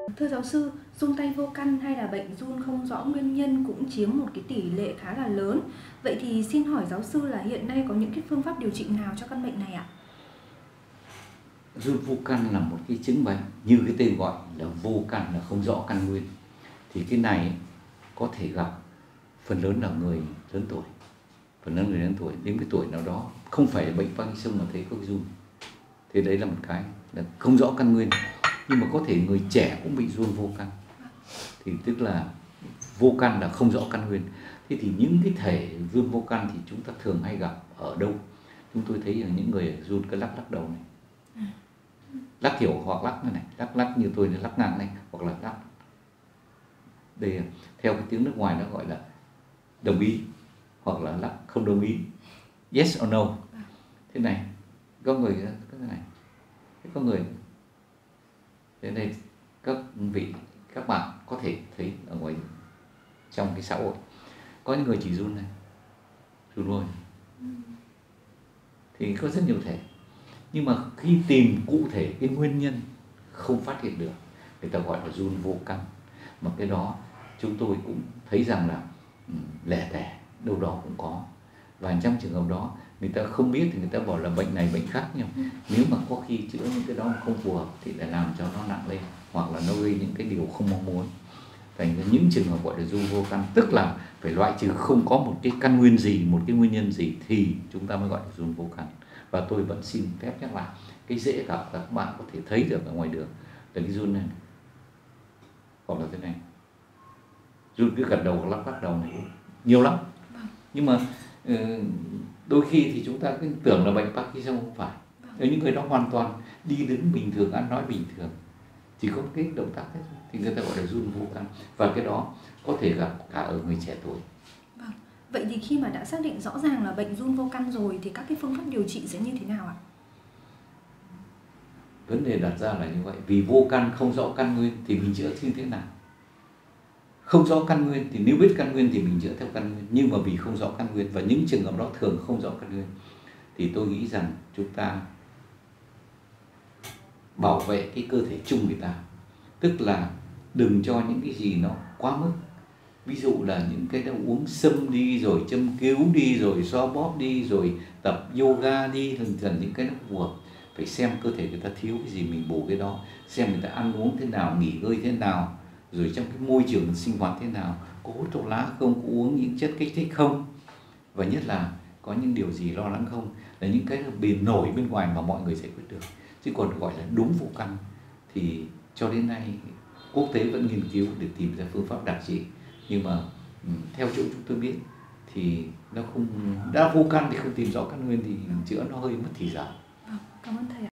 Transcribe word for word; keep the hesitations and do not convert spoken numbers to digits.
Thưa giáo sư, run tay vô căn hay là bệnh run không rõ nguyên nhân cũng chiếm một cái tỷ lệ khá là lớn. Vậy thì xin hỏi giáo sư là hiện nay có những cái phương pháp điều trị nào cho căn bệnh này ạ? Run vô căn là một cái chứng bệnh như cái tên gọi là vô căn, là không rõ căn nguyên. Thì cái này có thể gặp phần lớn là người lớn tuổi, phần lớn người lớn tuổi đến cái tuổi nào đó không phải là bệnh Parkinson mà thấy có cái run. Thì đấy là một cái là không rõ căn nguyên. Nhưng mà có thể người trẻ cũng bị run vô căn. Thì tức là vô căn là không rõ căn nguyên. Thế thì những cái thể run vô căn thì chúng ta thường hay gặp ở đâu? Chúng tôi thấy là những người run cái lắc lắc đầu này, lắc kiểu hoặc lắc này, lắc lắc như tôi là lắc ngang này, hoặc là lắc đây, theo cái tiếng nước ngoài nó gọi là đồng ý, hoặc là lắc không đồng ý, yes or no. Thế này, có người cái này, có người đến đây, các vị các bạn có thể thấy ở ngoài trong cái xã hội có những người chỉ run này, run thôi, thì có rất nhiều thể. Nhưng mà khi tìm cụ thể cái nguyên nhân không phát hiện được, người ta gọi là run vô căn. Mà cái đó chúng tôi cũng thấy rằng là lẻ tẻ đâu đó cũng có. Và trong trường hợp đó người ta không biết thì người ta bảo là bệnh này bệnh khác nhau. Nếu mà có khi chữa những cái đó không phù hợp thì lại làm cho nó nặng lên, hoặc là nó gây những cái điều không mong muốn. Thành ra những trường hợp gọi là run vô căn, tức là phải loại trừ không có một cái căn nguyên gì, một cái nguyên nhân gì thì chúng ta mới gọi là run vô căn. Và tôi vẫn xin phép nhắc lại, cái dễ gặp là các bạn có thể thấy được ở ngoài đường là cái run này, hoặc là thế này, run cứ gật đầu, lắc lắc đầu này nhiều lắm. Nhưng mà đôi khi thì chúng ta cứ tưởng là bệnh Parkinson, không phải. Nếu những người đó hoàn toàn đi đứng bình thường, ăn nói bình thường, chỉ có cái động tác ấy, thì người ta gọi là run vô căn. Và cái đó có thể gặp cả ở người trẻ tuổi. Vâng. Vậy thì khi mà đã xác định rõ ràng là bệnh run vô căn rồi thì các cái phương pháp điều trị sẽ như thế nào ạ? Vấn đề đặt ra là như vậy. Vì vô căn không rõ căn nguyên thì mình chữa như thế nào? Không rõ căn nguyên thì nếu biết căn nguyên thì mình chữa theo căn nguyên. Nhưng mà vì không rõ căn nguyên, và những trường hợp đó thường không rõ căn nguyên, thì tôi nghĩ rằng chúng ta bảo vệ cái cơ thể chung người ta. Tức là đừng cho những cái gì nó quá mức. Ví dụ là những cái đã uống sâm đi, rồi châm cứu đi, rồi xoa bóp đi, rồi tập yoga đi, dần dần những cái nó phù hợp. Phải xem cơ thể người ta thiếu cái gì mình bù cái đó. Xem người ta ăn uống thế nào, nghỉ ngơi thế nào, rồi trong cái môi trường sinh hoạt thế nào, có hút thuốc lá không, có uống những chất kích thích không, và nhất là có những điều gì lo lắng không, là những cái bề nổi bên ngoài mà mọi người giải quyết được. Chứ còn gọi là đúng vô căn thì cho đến nay quốc tế vẫn nghiên cứu để tìm ra phương pháp đặc trị. Nhưng mà theo chỗ chúng tôi biết thì nó không, đã vô căn thì không tìm rõ căn nguyên thì chữa nó hơi mất thời gian. Cảm ơn thầy ạ.